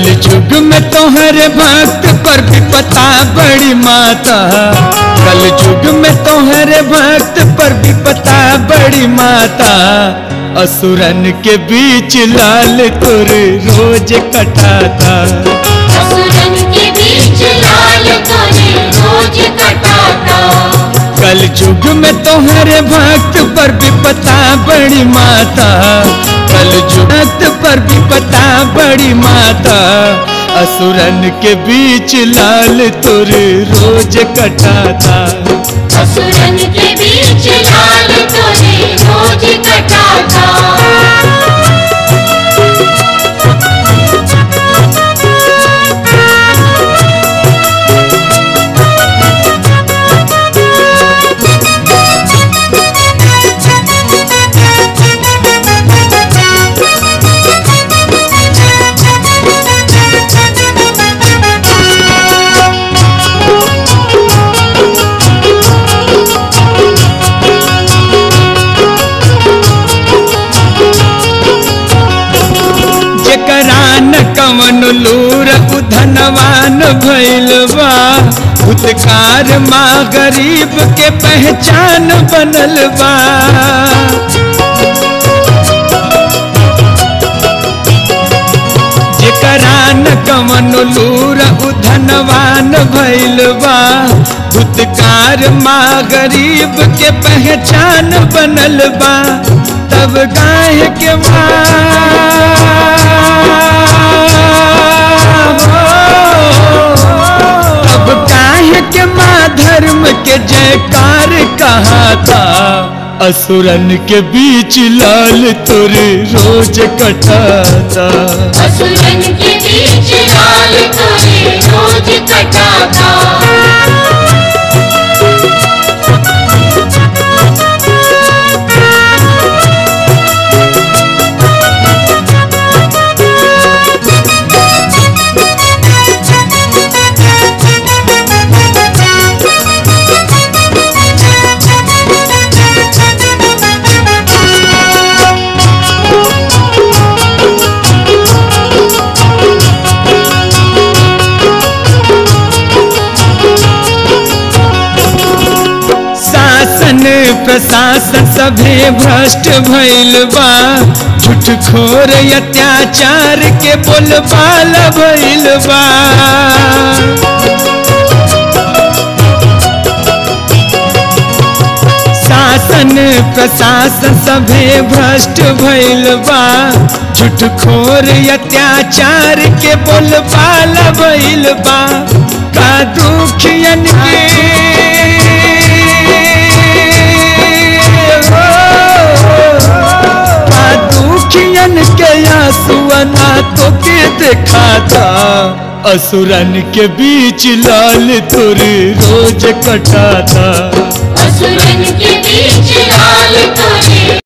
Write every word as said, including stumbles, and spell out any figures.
युग में तोहरे भक्त पर भी पता बड़ी माता, कल युग में तोहरे भक्त पर भी पता बड़ी माता। असुरन के बीच लाल तुर रोज कटाता, असुरन के बीच लाल तुर रोज कटाता। कल युग में तोहरे भक्त पर भी पता बड़ी माता, कल युग पर भी पता बड़ी माता। असुरन के बीच लाल तुर रोज कटाता, असुरन के बीच लाल तुर रोज कटाता। कवन लूर धनवान भइल बा, भूतकार माँ गरीब के पहचान बनल बा। जेकरा न कवन लूर धनवान भइल बा, भूतकार माँ गरीब के पहचान बनल बा। तब गाय के अब काहे के माँ धर्म के जयकार कहा था। असुरन के बीच लाल तुर रोज कटाता, असुरन के बीच लाल तुर रोज कटाता। प्रशासन सभे भ्रष्ट भइल बा, झूठखोर अत्याचार के बोलबाल भइल बा। शासन प्रशासन सभे भ्रष्ट भइल बा, झूठखोर अत्याचार के बोलबाल भइल बा। का दुखियन के के आंसुअना तो के दिखाता। असुरन के बीच लाल तुर रोज कटाता, असुरन के बीच लाल तुर